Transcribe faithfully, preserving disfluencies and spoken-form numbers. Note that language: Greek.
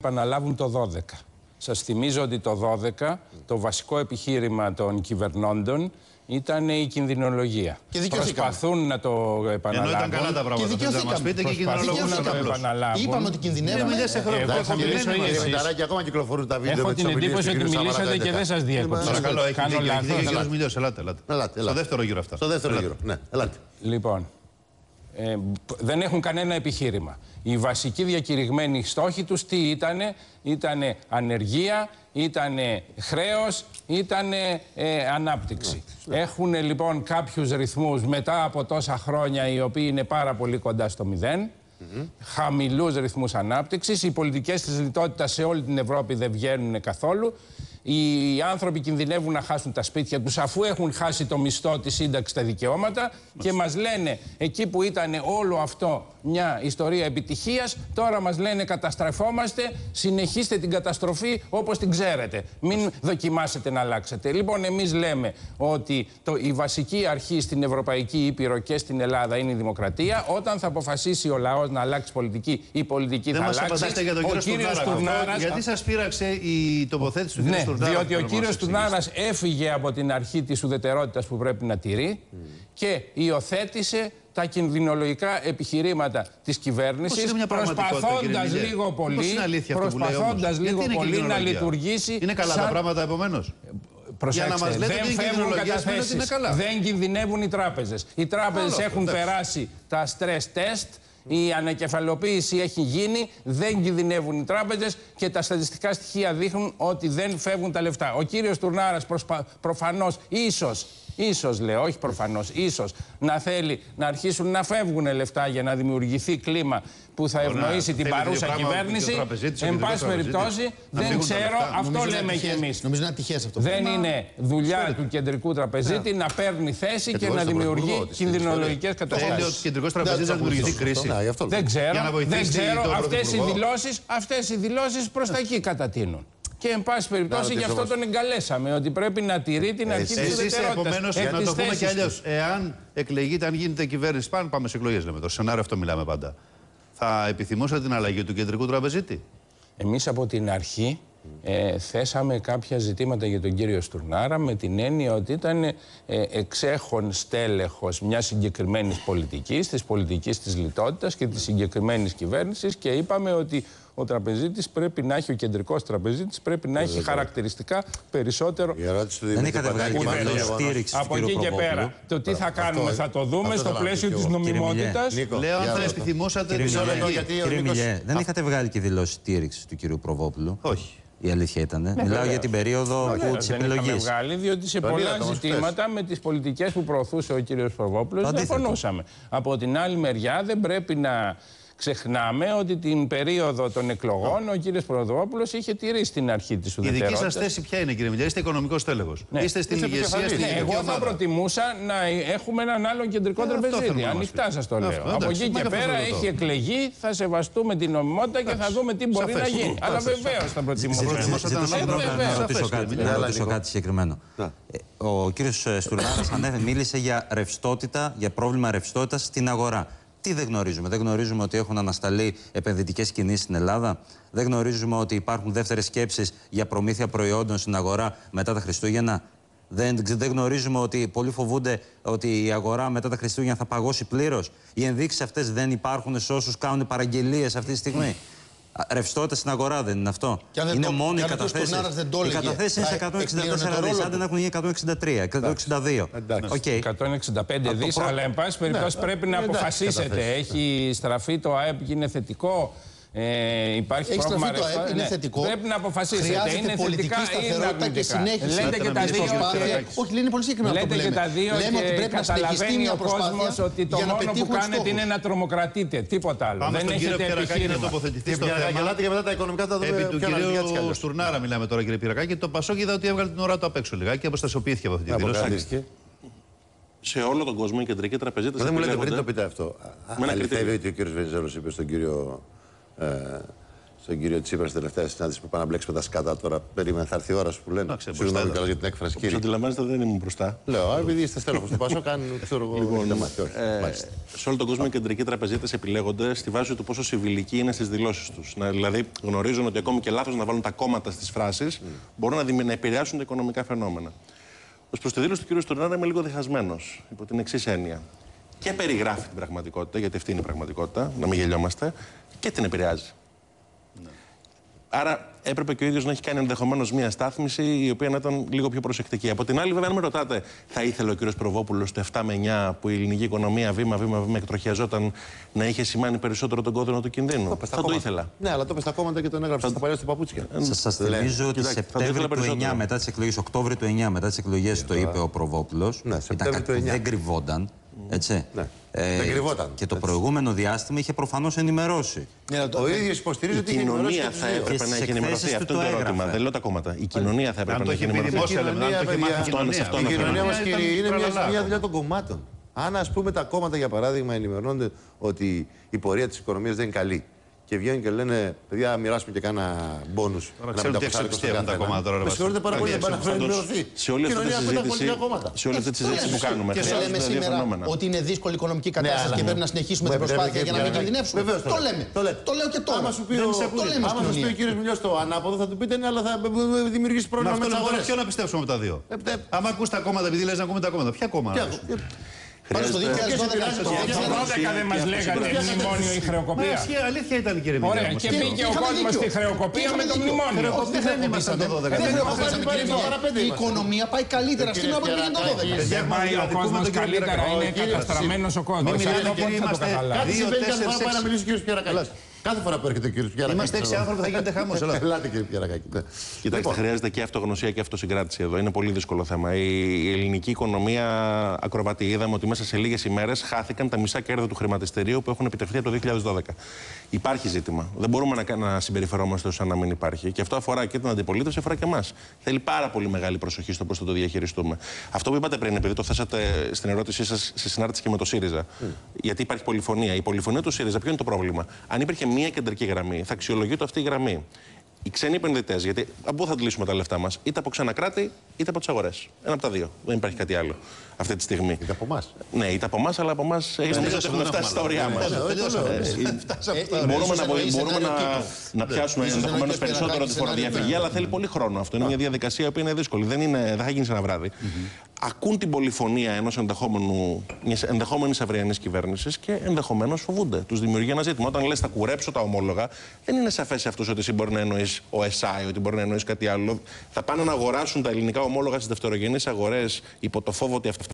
επαναλάβουν το δώδεκα. Σας θυμίζω ότι το δώδεκα το βασικό επιχείρημα των κυβερνώντων ήταν η κινδυνολογία. Και δικαιωθήκαμε. Προσπαθούν να το επαναλάβουν. Ενώ ήταν καλά τα πράγματα. Και δικαιωθήκαμε. Θα μας πείτε και Προσπαθούν να το επαναλάβουν. Είπαμε ότι κινδυνεύουμε. Εγώ θα μιλήσω ή εσείς. Και ακόμα κυκλοφορούν τα βίντεο. Έχω την εντύπωση ότι μιλήσατε και δεν σας διέκοψα. Παρακαλώ, έχει Κάνω δίκιο. λάθος. Ελάτε. Στο δεύτερο γύρο αυτά. Στο δεύτερο γύρο. Ναι, ελάτε. Λοιπόν, ε, δεν έχουν κανένα επιχείρημα. Οι βασικοί διακηρυγμένοι στόχοι τους τι ήτανε? Ήτανε ανεργία, ήτανε χρέος, ήτανε ε, ανάπτυξη. Ναι, ναι. Έχουν λοιπόν κάποιους ρυθμούς μετά από τόσα χρόνια οι οποίοι είναι πάρα πολύ κοντά στο μηδέν. Mm-hmm. Χαμηλούς ρυθμούς ανάπτυξης. Οι πολιτικές της λιτότητας σε όλη την Ευρώπη δεν βγαίνουν καθόλου. Οι άνθρωποι κινδυνεύουν να χάσουν τα σπίτια τους αφού έχουν χάσει το μισθό, τη σύνταξη, τα δικαιώματα και μας λένε εκεί που ήταν όλο αυτό μια ιστορία επιτυχίας, τώρα μας λένε καταστρεφόμαστε, συνεχίστε την καταστροφή όπως την ξέρετε. Μην δοκιμάσετε να αλλάξετε. Λοιπόν, εμείς λέμε ότι το, η βασική αρχή στην Ευρωπαϊκή Ήπειρο και στην Ελλάδα είναι η δημοκρατία. Όταν θα αποφασίσει ο λαός να αλλάξει πολιτική, η πολιτική δεν θα μας αλλάξει. Για τον ο κύριος Στουρνάρας... Γιατί σας πείραξε η τοποθέτηση του κύριου ναι, Στουρνάρα? Διότι ο κύριος Στουρνάρας έφυγε από την αρχή της ουδετερότητας που πρέπει να τηρεί mm. και υιοθέτησε τα κινδυνολογικά επιχειρήματα της κυβέρνησης, προσπαθώντας λίγο πολύ, προσπαθώντας λίγο πολύ να λειτουργήσει. Είναι καλά σαν... τα πράγματα επομένως? Προσέξτε, για να μας λέτε δεν φεύγουν καταθέσεις, δεν κινδυνεύουν οι τράπεζες. Οι τράπεζες έχουν εντάξει. περάσει τα stress test, η ανακεφαλοποίηση έχει γίνει, δεν κινδυνεύουν οι τράπεζες και τα στατιστικά στοιχεία δείχνουν ότι δεν φεύγουν τα λεφτά. Ο κύριος Στουρνάρας προσπα... προφανώς, ίσως, ίσως λέω, όχι προφανώς, ίσως να θέλει να αρχίσουν να φεύγουν λεφτά για να δημιουργηθεί κλίμα που θα ευνοήσει να, την παρούσα κυβέρνηση. Εν πάση περιπτώσει, δεν ξέρω, αυτό νομίζω λέμε κι εμείς. Νομίζω είναι ατυχές αυτό. Δεν είναι δουλειά του κεντρικού τραπεζίτη να παίρνει θέση και να δημιουργεί κινδυνολογικές καταστάσεις. Θέλει ο κεντρικός τραπεζίτης να δημιουργηθεί κρίση? Δεν ξέρω, δεν ξέρω. Αυτές οι δηλώσεις προς τα εκεί κατατείνουν. Και εν πάση περιπτώσει γι' αυτό τον εγκαλέσαμε, ότι πρέπει να τηρεί την αρχή της ουδετερότητας. Επομένως, για να το πούμε κι αλλιώς, εάν εκλεγείτε, αν γίνεται κυβέρνηση, πάμε, πάμε σε εκλογές, λέμε. Το σενάριο αυτό μιλάμε πάντα. Θα επιθυμούσατε την αλλαγή του κεντρικού τραπεζίτη? Εμείς από την αρχή ε, θέσαμε κάποια ζητήματα για τον κύριο Στουρνάρα με την έννοια ότι ήταν ε, εξέχον στέλεχος μιας συγκεκριμένης πολιτικής, της πολιτικής της λιτότητας και της συγκεκριμένης κυβέρνησης και είπαμε ότι ο τραπεζίτης πρέπει να έχει, ο κεντρικός τραπεζίτης πρέπει να έχει χαρακτηριστικά περισσότερο. Δεν είχατε βγάλει στήριξη από εκεί και πέρα. Το τι θα κάνουμε θα το δούμε στο πλαίσιο της νομιμότητας. Λέω αν θα επιθυμούσατε την αλλαγή. Κύριε Μιλιέ, δεν είχατε βγάλει και δηλώσει στήριξη του κυρίου Προβόπουλου? Όχι. Η αλήθεια ήταν. Ναι, Μιλάω βέβαια. για την περίοδο της επιλογής. Δεν είχαμε βγάλει, διότι σε πολλά ζητήματα με τις πολιτικές που προωθούσε ο κύριος Προβόπουλος διαφωνούσαμε. Από την άλλη μεριά δεν πρέπει να ξεχνάμε ότι την περίοδο των εκλογών ο κύριος Προβόπουλος είχε τηρήσει την αρχή της ουδετερότητας. Η δική σας θέση ποια είναι, κύριε Μιλιέ? Είστε οικονομικός τέλεχος. Ναι. Είστε στην ηγεσία, στην ναι, εγώ θα προτιμούσα να έχουμε έναν άλλον κεντρικό τραπεζίτη. Ανοιχτά σας το λέω. Αυτό, από εκεί και πέρα έχει εκλεγεί, θα σεβαστούμε την νομιμότητα και θα δούμε τι μπορεί να γίνει. Αλλά βεβαίως θα προτιμούσα. Να ρωτήσω κάτι συγκεκριμένο. Ο κύριος Στουρνάρας μίλησε για ρευστότητα, για πρόβλημα ρευστότητας στην αγορά. Τι δεν γνωρίζουμε? Δεν γνωρίζουμε ότι έχουν ανασταλεί επενδυτικές κινήσεις στην Ελλάδα. Δεν γνωρίζουμε ότι υπάρχουν δεύτερες σκέψεις για προμήθεια προϊόντων στην αγορά μετά τα Χριστούγεννα. Δεν, δεν γνωρίζουμε ότι πολλοί φοβούνται ότι η αγορά μετά τα Χριστούγεννα θα παγώσει πλήρως. Οι ενδείξεις αυτές δεν υπάρχουν σε όσους κάνουν παραγγελίες αυτή τη στιγμή. Ρευστότητα στην αγορά δεν είναι αυτό? Είναι το, μόνο οι καταθέσεις. Οι καταθέσεις είναι σε εκατόν εξήντα τέσσερα δις, αν δεν έχουν γίνει εκατόν εξήντα τρία, εκατόν εξήντα δύο. Okay. εκατόν εξήντα πέντε δις, αλλά εν πάση περιπτώσει πρέπει να αποφασίσετε. Έχει στραφεί το ΑΕΠ και είναι θετικό. Ε, υπάρχει Έχει πρόβλημα το ΑΕΠ, είναι θετικό. Πρέπει να αποφασίσετε. Χρειάζεται είναι πολιτική σταθερότητα και συνέχιση. Λέτε και τα δύο. Όχι, είναι πολύ συγκεκριμένο αυτό που λέμε. Λέτε και τα δύο λέμε και ότι πρέπει να συνεχιστεί μια προσπάθεια ότι το μόνο που κάνετε είναι να τρομοκρατείτε. Τίποτα άλλο. Πάμε δεν στον έχετε κύριο Πυρακάκη να τοποθετηθεί στο θέμα. Γελάτε και μετά τα οικονομικά θα δούμε. Επί του κυρίου Στουρνάρα μιλάμε τώρα, κύριε Πυρακάκη. Το Πασόκ είδα ότι έβγαλε την ώρα του απ' έξω λιγάκι και αποστασιοποιήθηκε από αυτή τη δήλωση. Σε όλο τον κόσμο οι κεντρικοί τραπεζίτες. Δεν μου λέτε πριν το πείτε αυτό. Αληθεύει ότι ο κύριος Βενιζέλος είπε στον κύριο στον κύριο Τσίπρα στην τελευταία συνάντηση που πάει να μπλέξει με τα σκάτα τώρα. Περίμενε, θα έρθει η ώρα σου που λένε. Συγγνώμη καλά για την έκφραση, κύριε. Όπως αντιλαμβάνεστε, δεν ήμουν μπροστά. Λέω, επειδή είστε στέλεχος του Πασόκ, αν ξέρω εγώ. Λοιπόν, δεν μάθει, όχι. ε, σε όλο τον κόσμο οι κεντρικοί τραπεζίτες επιλέγονται στη βάση του πόσο συμβιλικοί είναι στις δηλώσεις τους. Να, δηλαδή γνωρίζουν ότι ακόμη και λάθος να βάλουν τα κόμματα στις φράσεις mm. μπορούν να, δημι... να επηρεάσουν τα οικονομικά φαινόμενα. Ως προς τη δήλωση του κ. Στουρνάρα είμαι λίγο διχασμένος υπό την εξής έννοια. Και περιγράφει την πραγματικότητα, γιατί αυτή είναι η πραγματικότητα, να μην γελιόμαστε, και την επηρεάζει. Ναι. Άρα έπρεπε και ο ίδιος να έχει κάνει ενδεχομένως μια στάθμιση η οποία να ήταν λίγο πιο προσεκτική. Από την άλλη, βέβαια, αν με ρωτάτε, θα ήθελε ο κ. Προβόπουλος το επτά με εννιά που η ελληνική οικονομία βήμα-βήμα εκτροχιαζόταν να είχε σημάνει περισσότερο τον κόδωνα του κινδύνου? Το θα το ήθελα. Ναι, αλλά το πες στα κόμματα και τον έγραψε στα παλιά του παπούτσια. Σας θυμίζω ότι Σεπτέμβριο του εννιά μετά τις εκλογές, Οκτώβριο του εννιά μετά τις εκλογές το είπε ο Προβόπουλος. Ήταν κάτι που δεν κρυβόταν. Έτσι. Ναι. Ε, δεν κρυβόταν. Και το προηγούμενο διάστημα είχε προφανώς ενημερωσει. Ναι, το... Ο ίδιος υποστηρίζει ότι η κοινωνία θα έπρεπε να έχει ενημερωθεί. Αυτό είναι το ερώτημα. Δεν λέω τα κόμματα. Η κοινωνία θα έπρεπε να έχει ενημερωθεί. Η κοινωνία μας, κύριε, είναι μια δουλειά των κομμάτων. Αν, ας πούμε, τα κόμματα, για παράδειγμα, ενημερώνονται ότι η πορεία της οικονομίας δεν είναι καλή και βγαίνουν και λένε, παιδιά, μοιράσουμε και κάνα μπόνους. Τώρα ξέρουν τι εξοπιστεύουν τα κόμματα τώρα. Με συγχωρείτε πάρα πολύ, δεν πάνε να ενημερωθεί. Σε όλη αυτή τη συζήτηση που κάνουμε. Και λέμε σήμερα ότι είναι δύσκολη οικονομική κατάσταση και πρέπει να συνεχίσουμε την προσπάθεια για να μην κινδυνεύσουμε. Το λέμε. Το λέω και τώρα. Άμα σου πει ο κύριος Μιλιός το ανάποδο, θα του πείτε ναι, αλλά θα δημιουργήσει πρόβλημα με τις αγορές. Ποιο να πιστέψουμε από τα δύο? Άμα ακούς τα κόμματα, επειδή λες να ακούμε τα κόμματα, ποια κόμματα? Πάνω στο δύο χιλιάδες δώδεκα δεν μας λέγατε μνημόνιο ή χρεοκοπία. Μα αλήθεια ήταν, κύριε Μιλιό. Ωραία, και πήγε ο κόσμος στη χρεοκοπία με το μνημόνιο. Δεν ήμασταν το δώδεκα. Η οικονομία πάει καλύτερα σήμερα από ό,τι πήγε το δώδεκα. Δεν πάει ο κόσμος καλύτερα, είναι καταστραμμένος ο κόσμος. Κάθε φορά που έρχεται ο κύριος Πιερακάκη. Είμαστε έξι άνθρωποι, θα γίνεται χαμός. Ελάτε, κύριε Πιερακάκη. Κοιτάξτε, χρειάζεται και αυτογνωσία και αυτοσυγκράτηση εδώ. Είναι πολύ δύσκολο θέμα. Η ελληνική οικονομία ακροβατεί. Είδαμε ότι μέσα σε λίγες ημέρες χάθηκαν τα μισά κέρδη του χρηματιστηρίου που έχουν επιτευχθεί από το δύο χιλιάδες δώδεκα. Υπάρχει ζήτημα. Δεν μπορούμε να, να συμπεριφερόμαστε όσο να μην υπάρχει. Και αυτό αφορά και την αντιπολίτευση, αφορά και εμάς. Θέλει πάρα πολύ μεγάλη προσοχή στο πώς θα το διαχειριστούμε. Αυτό που είπατε πριν, επειδή το θέσατε στην ερώτησή σας σε συνάρτηση και με το ΣΥΡΙΖΑ. Mm. Γιατί υπάρχει πολυφωνία. Η πολυφωνία του ΣΥΡΙΖΑ, ποιο είναι το πρόβλημα? Αν υπήρχε μία κεντρική γραμμή, θα αξιολογείται αυτή η γραμμή. Οι ξένοι επενδυτές, γιατί από πού θα αντλήσουμε τα λεφτά μας? Είτε από ξένα κράτη, είτε από τις αγορές. Ένα από τα δύο. Δεν υπάρχει κάτι άλλο αυτή τη στιγμή. Είτε από εμάς. Ναι, είτε από εμάς, αλλά από εμάς έχουμε φτάσει στα ωριά μας. Μπορούμε να πιάσουμε ενδεχομένως περισσότερο τη φοροδιαφυγή, αλλά θέλει πολύ χρόνο αυτό. Είναι μια διαδικασία που είναι δύσκολη. Δεν θα γίνει σε ένα βράδυ. Ακούν την πολυφωνία ενός ενδεχόμενης αυριανής κυβέρνησης και ενδεχομένως φοβούνται. Τους δημιουργεί ένα ζήτημα. Όταν λες θα κουρέψω τα ομόλογα, δεν είναι σαφές σε αυτούς ότι εσύ μπορεί να εννοείς ο ΕΣΑΙ, ότι μπορεί να εννοείς κάτι άλλο. Θα πάνε να αγοράσουν τα ελληνικά ομόλογα στις δευτερογενείς αγορές υπό το φόβο ότι αυτά